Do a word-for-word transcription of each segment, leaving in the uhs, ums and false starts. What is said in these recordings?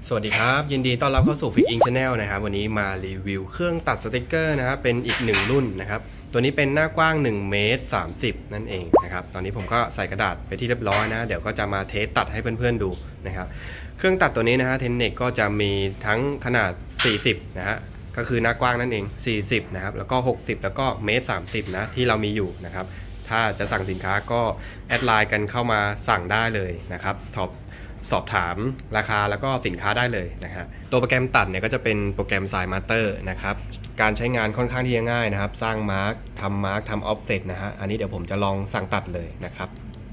สวัสดีครับยินดีต้อนรับเข้าสู่ Fix Ink Channel นะครับวันนี้มารีวิวเครื่องตัดสติกเกอร์นะครับเป็นอีกหนึ่งรุ่นนะครับตัวนี้เป็นหน้ากว้างหนึ่งเมตรสามสิบนั่นเองนะครับตอนนี้ผมก็ใส่กระดาษไปที่เรียบร้อยนะเดี๋ยวก็จะมาเทสตัดให้เพื่อนๆดูนะครับเครื่องตัดตัวนี้นะฮะเทนเน็กก็จะมีทั้งขนาดสี่สิบนะฮะก็คือหน้ากว้างนั่นเองสี่สิบนะครับแล้วก็หกสิบแล้วก็เมตรสามสิบนะที่เรามีอยู่นะครับถ้าจะสั่งสินค้าก็แอดไลน์กันเข้ามาสั่งได้เลยนะครับท็อปสอบถามราคาแล้วก็สินค้าได้เลยนะครับตัวโปรแกรมตัดเนี่ยก็จะเป็นโปรแกรม SignMaster นะครับการใช้งานค่อนข้างที่จะง่ายนะครับสร้างมาร์กทำมาร์กทำออฟเซตนะฮะอันนี้เดี๋ยวผมจะลองสั่งตัดเลยนะครับ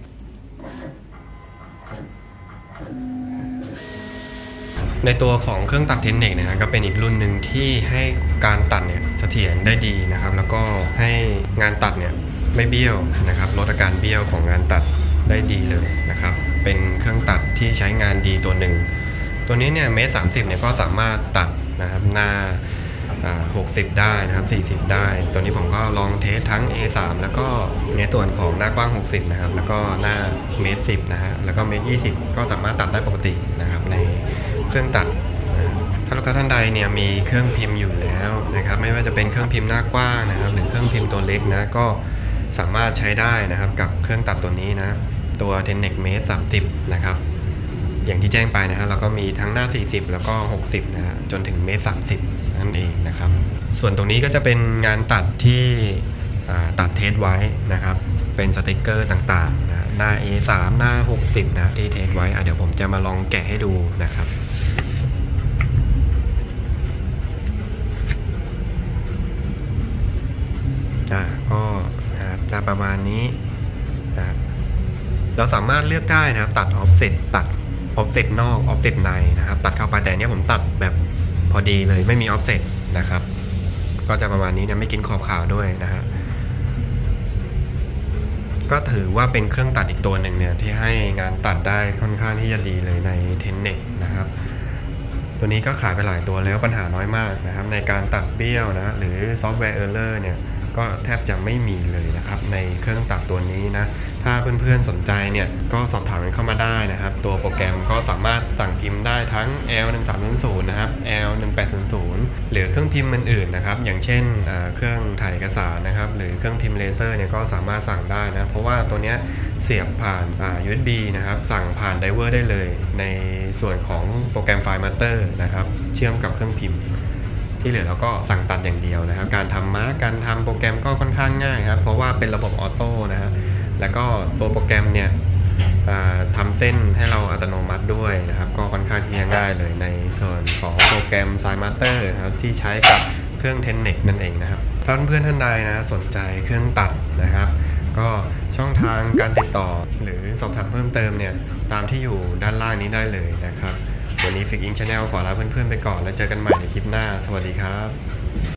ในตัวของเครื่องตัดเทนเน็กนะฮะก็เป็นอีกรุ่นหนึ่งที่ให้การตัดเนี่ยเสถียรได้ดีนะครับแล้วก็ให้งานตัดเนี่ยไม่เบี้ยวนะครับลดอาการเบี้ยวของงานตัดได้ดีเลยนะครับเป็นเครื่องตัดที่ใช้งานดีตัวหนึ่งตัวนี้เนี่ยเมตรสามสิบเนี่ยก็สามารถตัดนะครับหน้าหกสิบได้นะครับสี่สิบได้ตัวนี้ผมก็ลองเทสทั้ง เอ สาม แล้วก็ในส่วนของหน้ากว้างหกสิบนะครับแล้วก็หน้าเมตรสิบนะฮะแล้วก็เมตรยี่สิบก็สามารถตัดได้ปกตินะครับในเครื่องตัดถ้าลูกค้าท่านใดเนี่ยมีเครื่องพิมพ์อยู่แล้วนะครับไม่ว่าจะเป็นเครื่องพิมพ์หน้ากว้างนะครับหรือเครื่องพิมพ์ตัวเล็กนะก็สามารถใช้ได้นะครับกับเครื่องตัดตัวนี้นะตัว เทนเน็ก เมตรสามสิบนะครับอย่างที่แจ้งไปนะฮะเราก็มีทั้งหน้าสี่สิบแล้วก็หกสิบนะฮะจนถึงเมตรสามสิบนั่นเองนะครับส่วนตรงนี้ก็จะเป็นงานตัดที่ตัดเทสไว้นะครับเป็นสติกเกอร์ต่างๆนะหน้า เอ สาม หน้าหกสิบนะที่เทสไว้เดี๋ยวผมจะมาลองแกะให้ดูนะครับอ่าก็จะประมาณนี้นะเราสามารถเลือกได้นะครับตัดออฟเซตตัดออฟเซตนอกออฟเซตในนะครับตัดเข้าไปแต่เนี้ยผมตัดแบบพอดีเลยไม่มีออฟเซตนะครับก็จะประมาณนี้นะไม่กินขอบขาวด้วยนะฮะก็ถือว่าเป็นเครื่องตัดอีกตัวหนึ่งเนี่ยที่ให้งานตัดได้ค่อนข้างที่จะดีเลยใน เทนเน็ก นะครับตัวนี้ก็ขายไปหลายตัวแล้วปัญหาน้อยมากนะครับในการตัดเบี้ยวนะหรือซอฟต์แวร์เออร์เลอร์เนี่ยก็แทบจะไม่มีเลยนะครับในเครื่องตัดตัวนี้นะถ้าเพื่อนๆสนใจเนี่ยก็สอบถามกันเข้ามาได้นะครับตัวโปรแกรมก็สามารถสั่งพิมพ์ได้ทั้ง แอล หนึ่งสามศูนย์ศูนย์ นะครับ แอล หนึ่งแปดศูนย์ศูนย์ หรือเครื่องพิมพ์อื่นๆนะครับอย่างเช่นเครื่องถ่ายเอกสารนะครับหรือเครื่องพิมพ์เลเซอร์เนี่ยก็สามารถสั่งได้นะเพราะว่าตัวเนี้ยเสียบผ่าน ยู เอส บี นะครับสั่งผ่านไดเวอร์ได้เลยในส่วนของโปรแกรมไฟล์ Master นะครับเชื่อมกับเครื่องพิมพ์ที่เหลือเราก็สั่งตัดอย่างเดียวนะครับการทำมาร์กการทำโปรแกรมก็ค่อนข้างง่ายครับเพราะว่าเป็นระบบออโต้นะฮะแล้วก็ตัวโปรแกรมเนี่ยทำเส้นให้เราอัตโนมัติด้วยนะครับก็ค่อนข้างที่จะง่ายเลยในส่วนของโปรแกรม SignMaster นะครับที่ใช้กับเครื่อง เทนเน็ก นั่นเองนะครับถ้าเพื่อนท่านใดนะสนใจเครื่องตัดนะครับก็ช่องทางการติดต่อหรือสอบถามเพิ่มเติมเนี่ยตามที่อยู่ด้านล่างนี้ได้เลยนะครับวันนี้ Fix Ink Channel ขอลาเพื่อนๆไปก่อนแล้วเจอกันใหม่ในคลิปหน้าสวัสดีครับ